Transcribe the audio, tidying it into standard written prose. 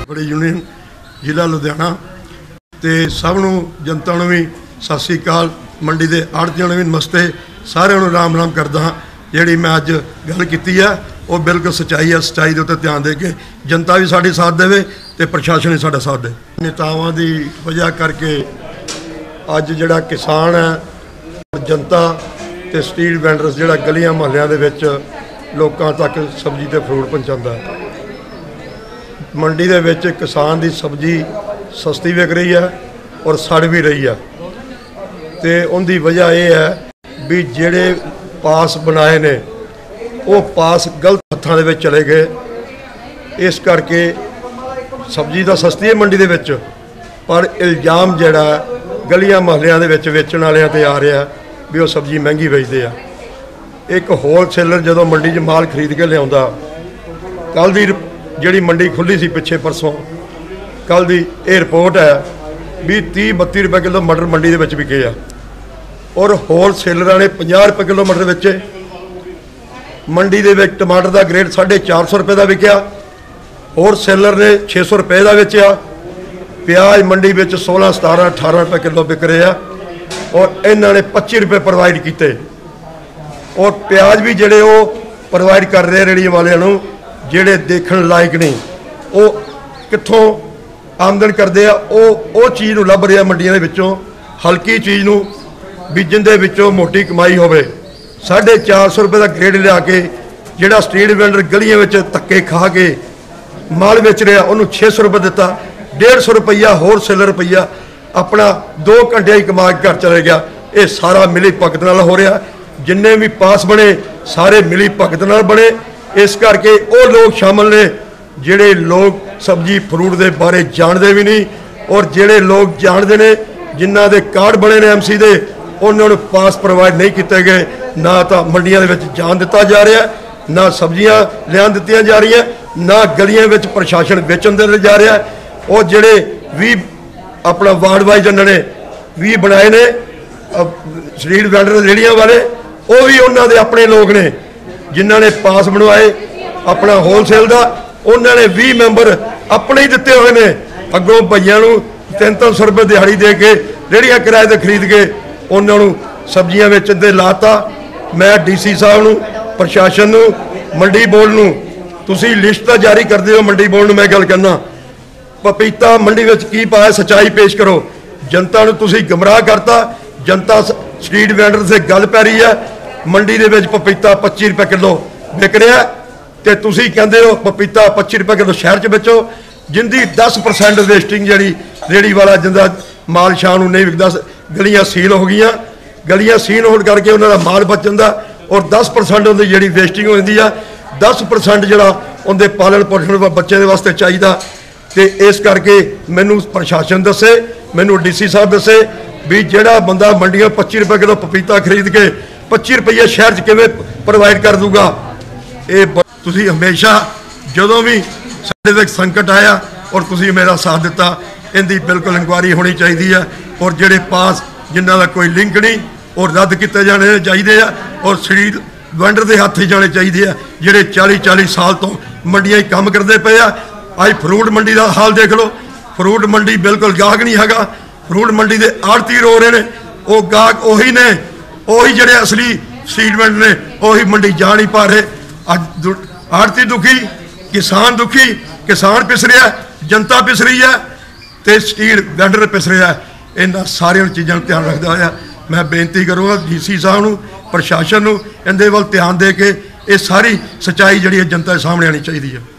बड़ी यूनियन जिला लुधियाना तो सब जनता भी सत श्री अकाल। मंडी के आड़तियों भी नमस्ते। सारिਆਂ राम राम करदा हाँ। जी मैं अज गल की है वो बिल्कुल सच्चाई है। सच्चाई के उत्ते ध्यान दे के जनता भी साढ़े साथ दे तो प्रशासन भी साढ़ा साथ दे। नेतावां की वजह करके अज जिहड़ा किसान है जनता तो स्ट्रीट वेंडर्स जिहड़ा गलियां महल्लियां दे विच लोकां तक सब्जी ते फ्रूट पहुँचाता है। मंडी दे विच किसान की सब्जी सस्ती विक रही है और सड़ भी रही है। तो उनकी वजह यह है भी जेड़े पास बनाए ने वो पास गलत हत्थां दे विच चले गए। इस करके सब्जी तो सस्ती है मंडी दे विच, पर इल्जाम जिहड़ा गलियां महल्लियां दे विच वेचण वालियां ते आ रहा भी वो सब्जी महंगी बेचते हैं। एक होलसेलर जो मंडी च माल खरीद के लिया, कल की जी मंडी खुली सी पिछे परसों, कल की यह रिपोर्ट है भी 30-32 रुपए किलो मटर मंडी के विके आ और होलसेलर ने 50 रुपए किलो मटर बेचे। मंडी के टमाटर का ग्रेड 450 रुपए का विकया, होलसेलर ने 600 रुपए का बेचा। प्याज मंडी में 16, 17, 18 रुपए किलो बिक रहे हैं और इन्होंने 25 रुपए प्रोवाइड किए। और प्याज भी जोड़े वो प्रोवाइड कर रहे रेहड़ी वालों जेड़े देखण लायक नहीं, वो कित्थों आमदन करते हैं। वो चीज़ लभ रहा मंडियों के विचों, हल्की चीज़ नूं भी जिंदे विचों मोटी कमाई होवे। 450 रुपए का ग्रेड लिया के जिहड़ा स्ट्रीट वेंडर गलियां विच धक्के खा के माल बेच रहा उन्होंने 600 रुपये दिता, 150 रुपया होलसेलर रुपया अपना 2 घंटे ही कमा के घर चले गया। ये सारा मिली भगत नाल हो रहा। जिन्ने भी पास बने सारे मिली भगत नाल बने। इस करके वो लोग शामिल ने जिहड़े लोग सब्जी फ्रूट के बारे जानते भी नहीं और जिहड़े लोग जानते हैं जिन्हां दे कार्ड बने ने MC दे उन्होंने पास प्रोवाइड नहीं किए गए। ना तो मंडियां दे विच जान दिता जा रहा, ना सब्जियां लिया दित्तियां जा रही, ना गलियां विच प्रशासन बेचण दे जा रहा। और जिहड़े 20 अपना वार्ड वाइज उन्होंने 20 बनाए ने स्ट्रीट वेंडर रेहड़ियां वाले, वो भी उन्होंने अपने लोग ने जिन्हों ने पास बनवाए अपना होलसेल का, उन्होंने 20 मैंबर अपने ही दिते हुए ने। अगों भईयां नूं 300 रुपये दिहाड़ी दे के रेहड़ियां किराए ते खरीद के उन्होंने सब्जियां बेचण ते लाता। मैं DC साहब नूं, प्रशासन नूं, मंडी बोर्ड नूं तुसीं लिस्ट तो जारी करते हो। मंडी बोर्ड नूं मैं गल करना, पपीता मंडी में की पाया सच्चाई पेश करो। जनता नूं तुसीं गुमराह करता। जनता स्ट्रीट वेंडर से गल पै रही है। मंडी दे विच पपीता 25 रुपए किलो विक रहा तो तुसीं कहंदे हो पपीता 25 रुपए किलो शहर च बेचो। जिंदी 10% वेस्टिंग जी रेहड़ी वाला जिंदा माल शाम नहीं विकता, गलियां सील हो गई। गलियां सील होने करके उन्होंने माल बच जाता और 10% उनकी जी वेस्टिंग हो जाती है। 10% जोड़ा उनके पालन पोषण बच्चे वास्ते चाहिए। तो इस करके मैनू प्रशासन दसे, मैनू DC साहब दसे भी जोड़ा बंदा मंडियों 25 रुपए किलो पपीता खरीद के 25 रुपये शहर च किवें प्रोवाइड कर दूगा। ये तुसीं हमेशा जदों भी साडे ते संकट आया और तुसीं मेरा साथ दिता, इनकी बिल्कुल इंक्वायरी होनी चाहिए है। और जोड़े पास जिन्हों का कोई लिंक नहीं और रद्द किए जाने चाहिए और स्ट्रीट वेंडर के हाथ ही जाने चाहिए जोड़े 40-40 साल तो मंडियां काम करते पे। अज फ्रूट मंडी का हाल देख लो। फ्रूट मंडी बिल्कुल गाहक नहीं है। फ्रूट मंडी के आड़ती रो रहे हैं, वो गाहक उही ने, उही जोड़े असली स्ट्रीट वेंडर ने, उही मंडी जा नहीं पा रहे। अज आड़ती दुखी, किसान दुखी, किसान पिस रहा, जनता पिस रही है तो स्ट्रीट वेंडर पिस रहा है। इन्होंने सारिया चीज़ों ध्यान रखता हुआ मैं बेनती करूँगा DC साहब नूं, प्रशासन नूं इहदे वल ध्यान दे के ये सारी सच्चाई जिहड़ी जनता के सामने आनी चाहिए है।